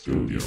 Studio.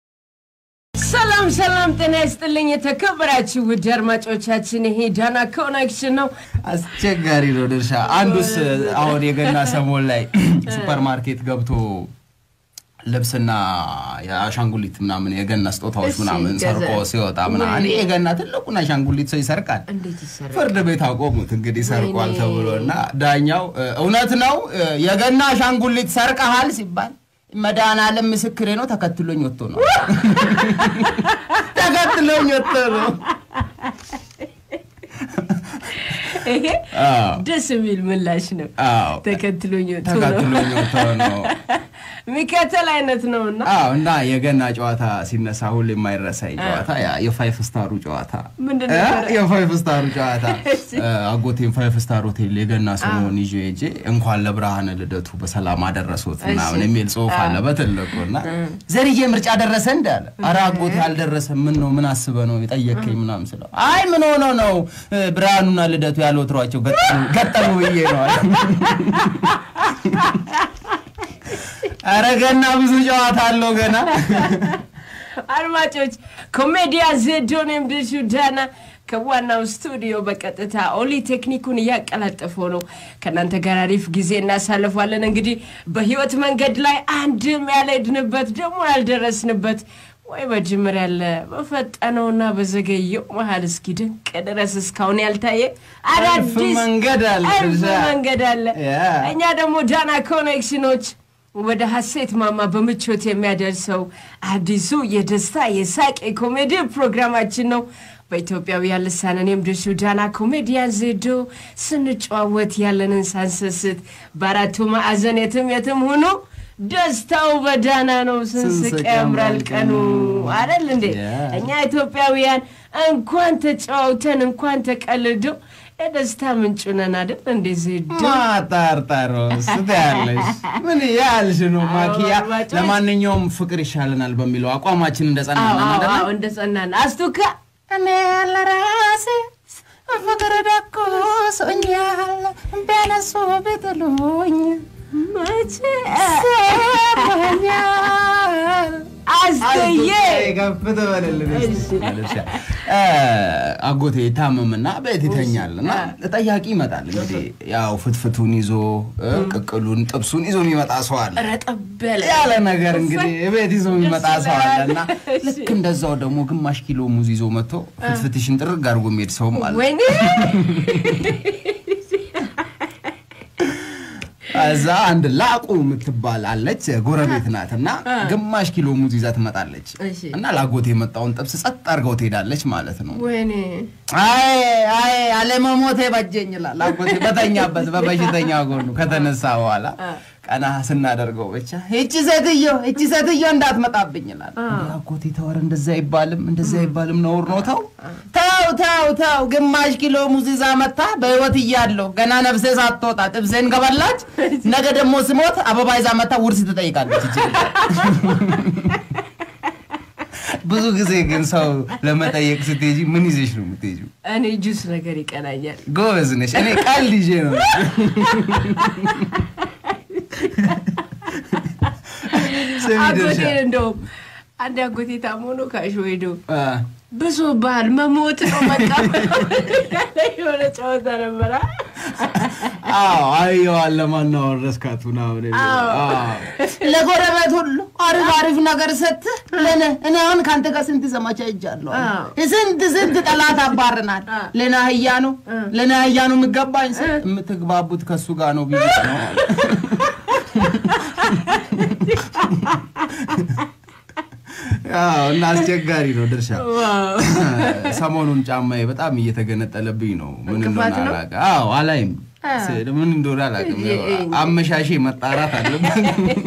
ሰላም ጤና ይስጥልኝ የተከበራችሁ ውድ አድማጮቻችን ይሄ ዳና ኮኔክሽን ነው አስቸጋሪ ነው ድርሻ አንዱስ አሁን የገና ሰሞን ላይ ሱፐርማርኬት ገብቶ ልብስና ያሻንጉሊት ምናምን የገና ስጦታዎች ምናምን ሰርቆ ሲወጣ ምናምን የገና ትልቁና ሻንጉሊት ሰው ይሰርቃል ፍርድ ቤት አቆሙት እንግዲህ ሰርቋል ተብሎና ዳኛው እውነት ነው የገና ሻንጉሊት ሰርቀሃል ሲባል መዳን ዓለም ምስክሬ ነው ተከትሎኝ ወጥቶ ነው ደስ የሚል ምላሽ ነው ተከትሎኝ ወጥቶ ነው ሚከተል አይነት ነውና እና የገና ጨዋታ ሲነሳ ሁሉ የማይረሳ ጨዋታ የፋይቭ ስታሩ ጨዋታ ምንድነው የፋይቭ ስታሩ ጨዋታ አጎቴን ፋይቭ ስታር ሆቴል የገና ሰሞን ይዤ እጄ እንኳን ለብርሃነ ልደቱ በሰላም አደረሱት ምናምን የሚል ጽሑፍ አለ በትልቁና ዘርዬ ምርጫ ደረሰ እንዳለ አራ አጎቴ አልደረሰም ምን ነው ምን አስበ ነው የጠየቀኝ ምናምን ስለው አይ ምን ሆኖ ነው ብርሃኑና ልደቱ ያልወትሯቸው ገጠሙ ብዬ ነው አረጋና ብዙ ጨዋታ አለው ገና አድማጮች ኮሜዲያ ዘዶንም ድሹ ዳና ከዋናው ስቱዲዮ በቀጥታ ኦሊ ቴክኒኩን ያቀላጠፈው ነው ከናንተ ጋር አሪፍ ጊዜ እናሳልፋለን እንግዲህ በህይወት መንገድ ላይ አንድም ያለድንበት ደግሞ ያልደረስንበት ወይ በጅምር ያለ በፈጠነውና በዘገየው መሃል እስኪ ድንቅ ድረስ እስካሁን ያልታየ አዳዲስ መንገድ አለ እኛ ደግሞ ዳና ኮኔክሽኖች ወደ ሐሴት ማማ በመቾት የሚያደርሰው አዲሱ የደስታ የሳቅ ኮሜዲ ፕሮግራማችን ነው በኢትዮጵያውያን ልሳን እኔም ድሹ ዳና ኮሜዲያን ዘዶ ስንጫወት ያለንን ሳንሰስት በአራቱ ማዕዘን የትም ሆኖ ደስታው በዳና ነው ስንስቅ ያምራል ቀኑ አይደል እንዴ እኛ ኢትዮጵያውያን እንኳን ተጫውተን እንኳን ተቀልዶ ደስታ ምንጭ ነን አይደል እንዴ ዘዶ ማጣርጣሮስ ታያለሽ ምን ያልሽ ነው ማኪያ ለማንኛውም ፍቅር ይሻለናል በሚለው አቋማችን እንደጸናና አይደል እንደጸናና አስቱካ እኔ ለራሴ ፍቅር ደቆ ሶኛል በነሱ በተሉኝ ማቼ ሰማኛል አስተየ ገፍተ በለልሽ አጎቴ ታመምና ቤት ይተኛልና ተጠያቂ ይመጣል እንግዲህ ያው ፍትፍቱን ይዞ ቅቅሉን ጥብሱን ይዞ የሚመጣ ሰው አለ ረጠበለ ያለ ነገር እንግዲህ ቤት ይዞ የሚመጣ ሰው አለና ልክ እንደዛው ደግሞ ግማሽ ኪሎ ሙዝ ይዞ መጥቶ ፍትፍትሽን ጥርግ አድርጎ የሚሄድ ሰውም አለ ወይኔ አዛ አንድ ላቁ ምትባል አለች ጎረቤት ናትና ግማሽ ኪሎ ሙዝ ይዛ ትመጣለች እና ላጎቴ የመጣውን ጥብስ ጸጥ አርገው ትሄዳለች ማለት ነው ወይኔ አይ አለመሞቴ ባጀኝላ ላጎቴ በተኛበት በበሽተኛ ጎኑ ከተነሳ በኋላ ቀና ስናደርገው ብቻ እቺ ሴትዮ እንዳትመጣብኝ ይላል ላጎቴ ተወር እንደዛ ይባልም ነው ተው ግማሽ ኪሎ ሙዝ ይዛ መጣ በህይወት ይያለው ገና ነፍሴ ሳትወጣ ጥብሴን ገበላች ነገ ደግሞ ስሞት አበባ ይዛ መጣ ውርስ ትጠይቃለች እቺ ብዙ ጊዜ ግን ሰው ለመጠየቅ ስትሄጂ ምን ይዘሽ ነው የምትሄጂው እኔ ጁስ ነገር ይቀናኛል ጎበዝ ነሽ እኔ ቃል ይዤ ነው አጎቴ እንደው አንድ አጎቴ ታሞኖ ካሽወይዶ ብዙ ባል መሞት ነው መጣ የሆነ ጨዋታ ነበር አዎ ለማን ወረስካቱና ለጎረቤት ሁሉ አሪፍ ነገር ሰጥ ለኔ እኔ አሁን ካንተ ጋር ስንት ዘማቻ ይጃለሁ ስንት ጠላት አባረናል ለና ህያ ነው ምገባኝ የምትግባቡት ከሱ ጋር ነው ቢሉ ነው እና አስቸጋሪ ነው ድርሻ ሰሞኑን ጫማዬ በጣም እየተገነጠለብኝ ነው ምን እንደሆነ አላውቅም አላይም ምን እንደሆነ አላውቅም አመሻሼ መጣራት አለበት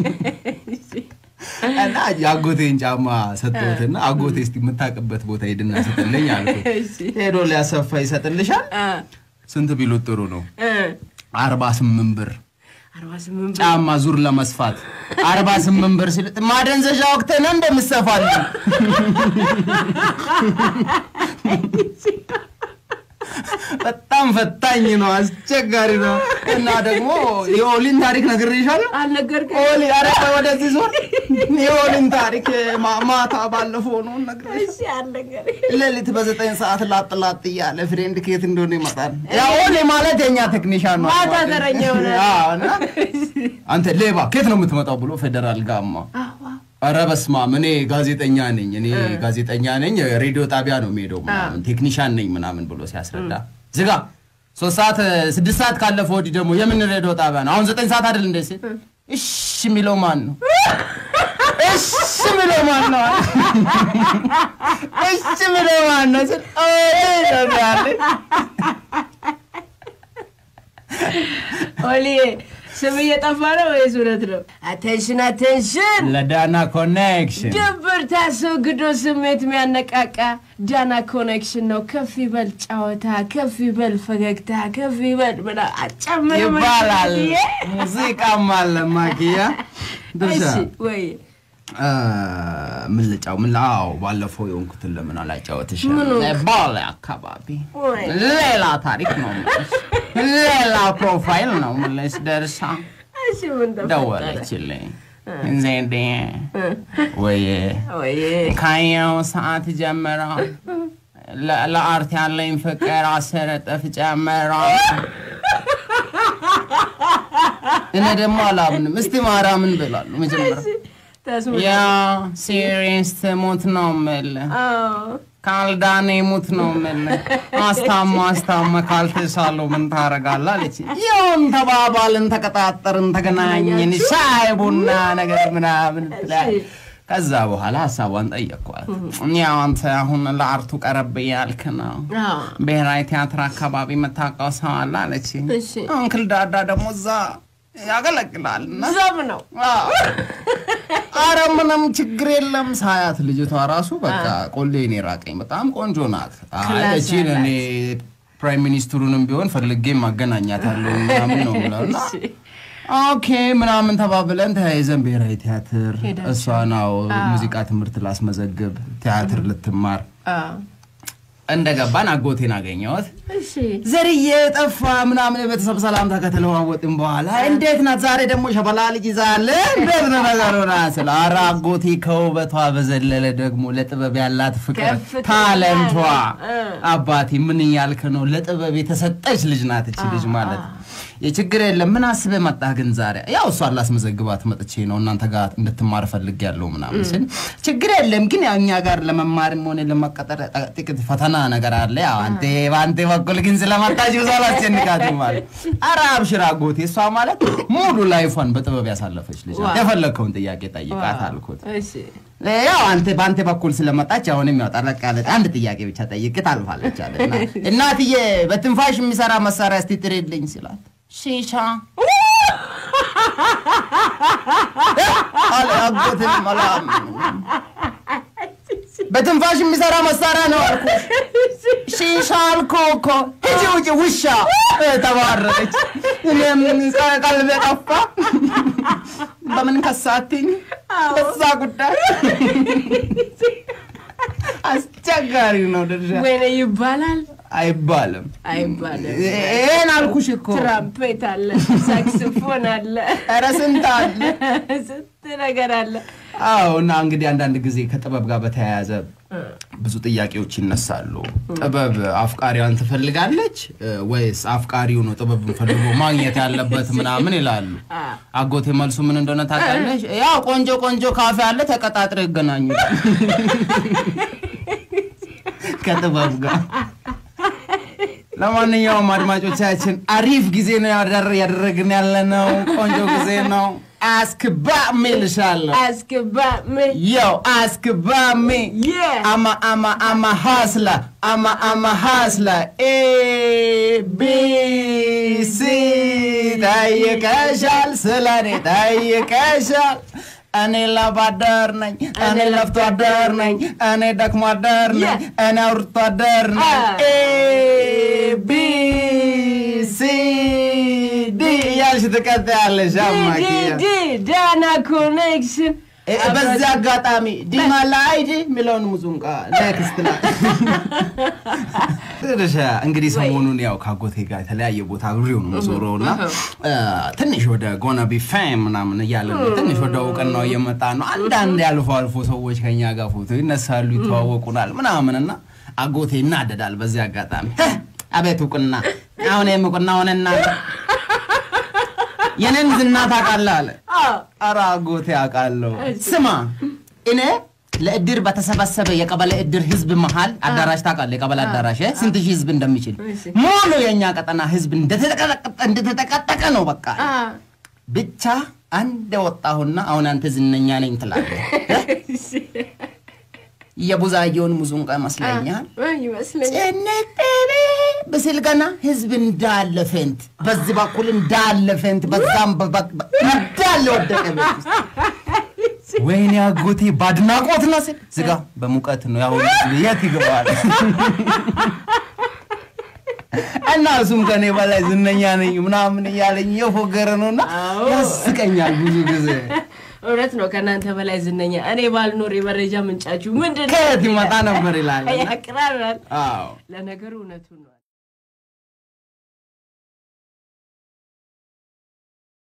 እና አጎቴን ጫማ ሰጥቶትና አጎቴ እስቲ የምታቀበት ቦታ ሄድና ሰጥልኝ አልኩት ሄዶ ሊያሰፋ ይሰጥልሻል ስንት ቢሉ ጥሩ ነው 48 ብር 48 ጫማ ዙር ለመስፋት 48 ብር ሲል ማደንዘዣ ወቅት ነው እንደምሰፋል በጣም ፈታኝ ነው አስቸጋሪ ነው እና ደግሞ የኦሊን ታሪክ ነግሬሻለሁ አልነገርከኝ ኦሊ አረፈ ወደዚህ ዞር የኦሊን ታሪክ ማታ ባለፈው ነው ነግሬሽ እሺ አልነገርከኝ ለሊት በ9 ሰዓት ላጥላጥ ያለ ፍሬንድ ከየት እንደሆነ ይመጣል ያ ኦሊ ማለት የኛ ቴክኒሻን ነው ማታ ተረኛው ነው እና አንተ ሌባ ከየት ነው የምትመጣው ብሎ ፌደራል ጋማ አረ በስማ እኔ ጋዜጠኛ ነኝ ሬዲዮ ጣቢያ ነው የሚሄደው ምናምን ቴክኒሻን ነኝ ምናምን ብሎ ሲያስረዳ ዝጋ 3 ሰዓት 6 ሰዓት ካለፈው ወዲህ ደግሞ የምን ሬዲዮ ጣቢያ ነው አሁን 9 ሰዓት አይደል እንዴ እሺ የሚለው ማን ነው እሺ የሚለው ማን ነው ኦሊ ስም እየጠፋ ነው ወይስ እውነት ነው አቴንሽን ለዳና ኮኔክሽን ድብርት አስወግዶ ስሜት የሚያነቃቃ ዳና ኮኔክሽን ነው ከፍ ይበል ጫወታ ከፍ ይበል ፈገግታ ከፍ ይበል ብላ አጨመረ ይባላል ሙዚቃም አለ ማኪያ እሺ ወይ ምን ልጫው ምን ላው ባለፈው የሆንኩትን ለምን አላጫወትሽ ባለ አካባቢ ሌላ ታሪክ ነው ሌላ ፕሮፋይል ነው ማለት ደርሳ እሺ ምን ደወለችልኝ እንዘንዴ ወይ ካየው ሰዓት ጀመረ ለአርት ያለኝ ፍቅር አሰረጠፍ ጀመረ እኔ ደግሞ አላምንም እስቲ ማርያምን ብላለሁ መጀመሪያ ያ ሲሪየስ ሞት ነው መለ ካልዳኔ ሞት ነው መለ አስታማ ካልተሳለው ምን ታረጋለህ አለች ይሁን ተባባልን ተቀጣጠርን ተገናኘን ሻይ ቡና ነገር ምናምን ከዛ በኋላ ሐሳቧን ጠየቅኳት ያው አንተ አሁን ለአርቱ ቀረብ ያልክ ነው ብሔራዊ ቲያትር አካባቢ መታቀው ሰው አለ አለች አንክል ዳዳ ደግሞ እዛ ያገለግላል ዘም ነው አረምንም ችግር የለም ሳያት ልጅቷ ራሱ በቃ ቆሌኔ ራቀኝ በጣም ቆንጆ ናት እቺ እኔ ፕራይም ሚኒስትሩንም ቢሆን ፈልጌ ማገናኛታለሁ ምናምን ነው ብለውና ኦኬ ምናምን ተባብለን ተያይዘን ብሔራዊ ቲያትር እሷ ነው ሙዚቃ ትምህርት ላስመዘግብ ቲያትር ልትማር እንደገባን አጎቴን አገኘሁት እሺ ዘርዬ ጠፋ ምናምን በተሰብ ሰላምታ ከተለዋወጥን በኋላ እንዴት ናት ዛሬ ደግሞ ሸበላ ልጅ ይዛለ እንዴት ነው ነገሩና ስለ አጎቴ ከውበቷ በዘለለ ደግሞ ለጥበብ ያላት ፍቅር ታለንቷ አባቴ ምን ያልከ ነው ለጥበብ የተሰጠች ልጅ ናት እቺ ልጅ ማለት የችግር የለም ምን አስበ መጣ ግን ዛሬ ያው እሷ አላስመዘግባት መጥቼ ነው እናንተ ጋር እንድትማር ፈልጊያለሁ ምናምን ሲል ችግር የለም ግን ያኛ ጋር ለመማርም ሆነ ለመቀጠር ጥቂት ፈተና ነገር አለ ያው አንተ በኩል ግን ስለማታጂው ሳላስጨንቃት ማለት አራብ ሽራጎቴ እሷ ማለት ሙሉ ላይፏን በጥበብ ያሳለፈች ልጅ የፈለከውን ጥያቄ ጠይቃት አልኩት እሺ ያው ባንተ በኩል ስለመጣች አሁንም ያው ጠረቅ ያለ አንድ ጥያቄ ብቻ ጠይቅት አልፋለች አለና እናትዬ በትንፋሽ የሚሰራ መሳሪያ እስቲ ጥሪልኝ ሲላት ሺሻ አለ አጎቴ ማላም በትንፋሽ የሚሰራ መሳሪያ ነው አልኩሽ ሺሻ አልኮኮ እጂ ውሻ ተባረረች እኔም ቀልቤ ጠፋ በምን ከሳትኝ በዛ ጉዳይ አስቸጋሪ ነው ደረጃ ወይኔ ይባላል አይባልም እኔ አልኩሽ እኮ ትራምፔት አለ ሳክስፎን አለ አረስንታ አለ ስንት ነገር አለ አውና እንግዲህ አንዳንድ ጊዜ ከጥበብ ጋር በተያያዘ ብዙ ጥያቄዎች ይነሳሉ ጥበብ አፍቃሪዋን ትፈልጋለች ወይስ አፍቃሪው ነው ጥበብን ፈልጎ ማግኘት ያለበት ምናምን ይላሉ አጎቴ መልሱ ምን እንደሆነ ታውቃለሽ ያው ቆንጆ ካፌ አለ ተቀጣጥረው ይገናኙ ከጥበብ ጋር ለማንኛውም አድማጮቻችን አሪፍ ጊዜ ነው ያደረግን ያለነው ቆንጆ ጊዜ ነው ask about me lishalo ask about me yo ask about me yeah I'm a hustler I'm a hustler A B C ታየከሻል ስለኔ ታየከሻል እኔ ለባደር ነኝ እኔ ለፍቶ አደር ነኝ እኔ ደክሞ አደር ነኝ እኔ አውርቶ አደር ነኝ A B C D ያልሽ ተቀጣያለሽ አማኪያ ዳና ኮኔክሽን በዛ አጋጣሚ ዲማ ላይጂ ሚሊዮን ሙዙንቃ ለክስትና ትንሽ እንግዲህ ሰሞኑን ያው ካጎቴ ጋር የተለያየ ቦታ ዙሪው ነው ዞሮና ትንሽ ወደ ጎና ቢ ፌም ምናምን እያለ ትንሽ ወደ እውቅናው እየመጣ ነው አንዳንድ አልፎ ሰዎች ከኛ ጋር ፎቶ ይነሳሉ ይተዋወቁናል ምናምንና አጎቴ እናደዳል በዚህ አጋጣሚ አቤት እውቅና አሁን የምቁና ሆነና የነን ዝና ታውቃለህ አለ ኧረ አጎቴ አውቃለሁ ስማ እኔ ለእድር በተሰበሰበ የቀበሌ እድር ህዝብ መሃል አዳራሽ ታውቃለህ የቀበሌ አዳራሽ ስንት ሺህ ህዝብ እንደሚችል ሙሉ የኛ ቀጠና ህዝብ እንደተጠቀጠቀ ነው በቃ ብቻ አንድ ወጣሁና አሁን አንተ ዝነኛ ነኝ ትላለህ የቡዛየውን ሙዙንቃ መስለኛል ጨነቀኝ በስልገና ህዝብ እንዳለ ፈንት በዚህ በኩል እንዳለ ፈንት በዛም እንዳለ ወደቀ ወይኔ አጎቴ ባድናቆት ነው ዝጋ በሙቀት ነው ያው የት ይገባል እና እሱም ከኔ በላይ ዝነኛ ነኝ ምናምን ያለኝ የፎገረ ነውና ያስቀኛል ብዙ ጊዜ እውነት ነው ከናንተ በላይ ዝነኛ እኔ ባልኖር የመረጃ ምንጫችሁ ምንድነው ከየት ይመጣ ነበር ይላል ያቅራራል ለነገሩ እውነቱን ነው